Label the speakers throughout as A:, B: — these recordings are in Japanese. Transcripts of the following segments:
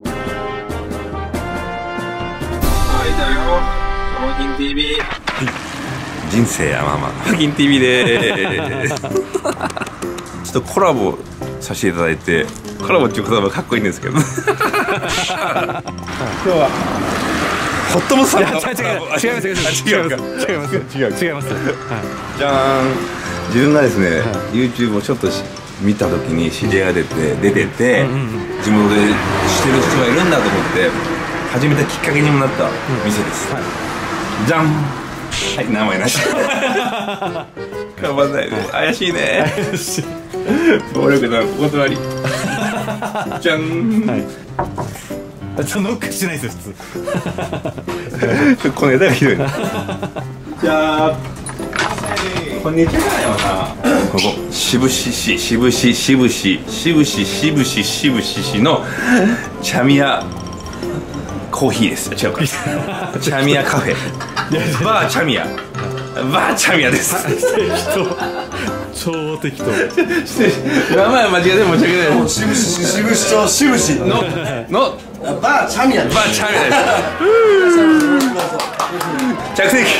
A: はいだよ、ファギン TV。
B: 人生やまあまあファギン TV でーす。ちょっとコラボさせていただいて、コラボっていう言葉かっこいいんですけど今日はホットモスさんの
C: 違います違います違います。
B: じゃーん。自分がですね、YouTube をちょっと見た時に知り合いが出てて、地元でしてる人がいるんだと思って始めたきっかけにもなった店です。じゃん。はい、名前なし。かまんない。怪しいね。暴力なお断り。じゃん。
C: ノックしないですよ普通。
B: この枝がひどいな。じゃあ。こんにちはよな。ここ渋市のチャミヤコーヒーです。違うか。チャミヤカフェ。バーチャミヤ。バーチャミヤです。
C: 超適当。
B: 名前間違えて申し訳ない。
D: 渋市のバーチャミヤです。
B: バーチャミヤです。着席。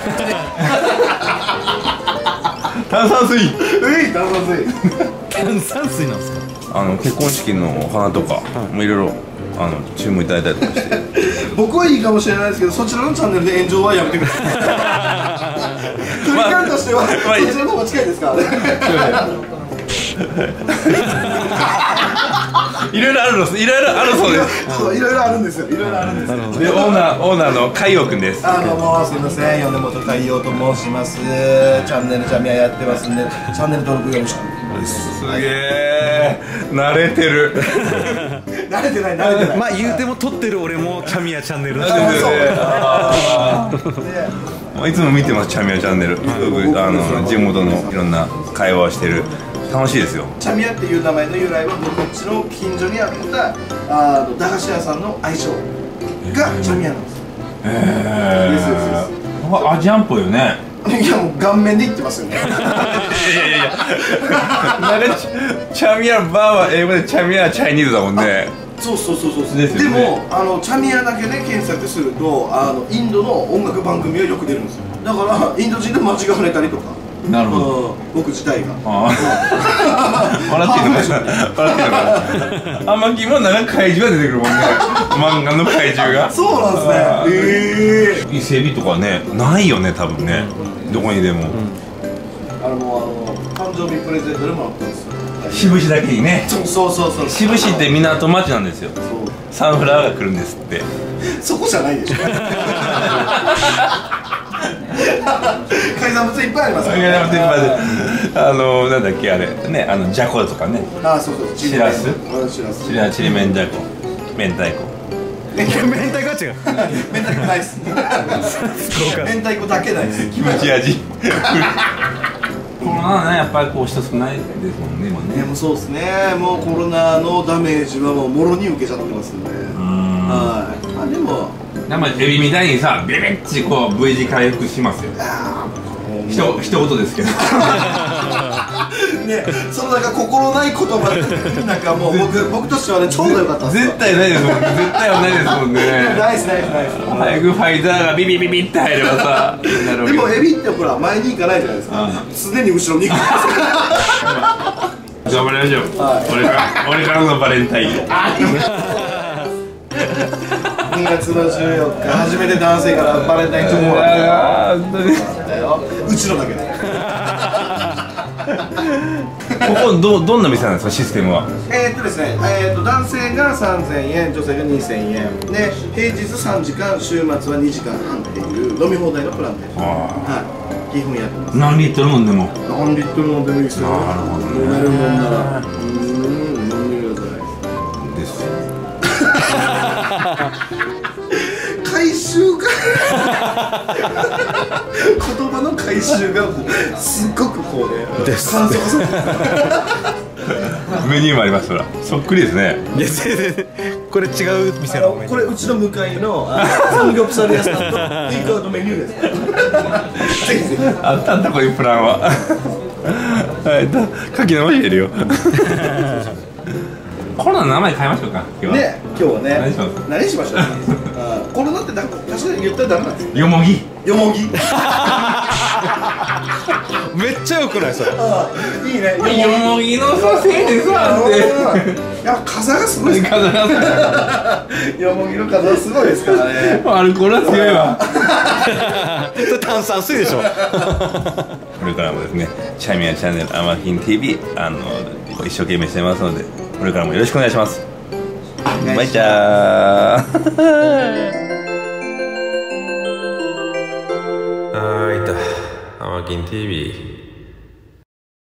B: 炭酸水。
C: 炭酸水なんですか。
B: 結婚式のお花とかもいろいろ注文いただいたりとかして。
D: 僕はいいかもしれないですけど、そちらのチャンネルで炎上はやめてください。距離感としてはそちらの方が近いですからね。
B: いろいろあるの、いろいろあるそうです。
D: いろいろあるんですよ。いろいろあるんですよ。
B: で、オーナーの海洋くんです。
D: どうもすみません、米本海洋と申します。チャンネルチャミヤやってますんで、チャンネル登録よろしくです。
B: すげえ、慣れてる。
D: 慣れてない。
C: まあ言うても撮ってる俺もチャミヤチャンネルだし。
B: いつも見てます、チャミヤチャンネル。地元のいろんな会話をしてる。楽しいですよ。
D: チャミヤっていう名前の由来は、僕んちの近所にあった駄菓子屋さんの愛称がチャミヤなんです。
B: アジアンっぽいよね。
D: いやもう顔面で言ってますよね。
B: いやなんかチャミヤバーは英語でチャミヤチャイニーズだもんね。
D: そう
B: ですよね。
D: でもチャミヤだけで検索するとインドの音楽番組はよく出るんですよ。だからインド人で間違われたりとか。
B: なるほど。
D: 僕自体が
B: 笑っていいのかな。あんまり今なんか怪獣が出てくるもんね。漫画の怪獣が。
D: そうなんですね。
B: 伊勢海老とかね、ないよね、多分ね。どこにでも。
D: 誕生日プレゼントでもらったんですよ。
B: 渋市だけにね。
D: そう
B: 渋市って港町なんですよ。サンフラワーが来るんですって。
D: そこじゃないでしょ。海産物いっぱいありますから。
B: 海産物いっぱいなんだっけあれね、じゃことかね。
D: そう
B: しらす。ちりめんじゃこ。明太子。
C: 明太子は違う。
D: 明太子ないっす。明太子だけないっす。
B: キムチ味。コロナはね、やっぱりこう人少ないですもんね、今ね。
D: もうそうですね。もうコロナのダメージはもうもろに受けちゃってますんで。でも
B: やっぱエビみたいにさ、ビビッチこう V 字回復しますよ。一言ですけど。
D: ね、そのなんか心ない言葉なんかもう僕としてはねちょうどよかったんですよ。
B: 絶対ないですもん。絶対はないですもんね。
D: ナイス。
B: 早くファイザーがビビビビって入ればさ。
D: でもエビってほら前に行かないじゃないですか。常に後ろに行く。
B: 頑張りましょう。俺からのバレンタイン。
D: 2月の14日初めて男性からバレンタインチョコもらったよ。うちのだけで。
B: ここどんな店なんですか、システムは。
D: ですね、男性が3000円、女性が2000円で、平日3時間、週末は2時間半っていう飲み放題のプランで、基本やってます。
B: 何リットル飲んでも。
D: 何リットル飲んでもいいですよ。
B: なるほどね。
D: 飲めるもんなら飲んでください。
B: です。
D: 回収が言葉の回収がすっごくこうね簡素化
B: メニューもありますからそっくりですね。
C: いや全然これ違う店の
D: これうちの向かいのサムギョプサル屋さんのテイクアウトメニューです。ぜひぜひ
B: あったんだこういうプランは。はい、書き直してるよ。 コロナの名前変えましょうか今日は。
D: ね、今日はね
B: 何します
D: 何しましょうコロナってなんか確かに言ったらダメなんですよ。
B: よもぎ。
D: よもぎ
C: めっちゃよくないそれ。
D: いいね。
B: よもぎのさせいでさって。
D: いや、傘がすごいですか
B: 風が
D: らよもぎの傘はすごいですからね。
B: アルコールは強いわ。
C: それ炭酸水でしょ。
B: これからもですね、チャミヤチャンネルアマキン TV 一生懸命してますので、これからもよろしくお願いします。バイチャー。
E: はいと、アマキン TV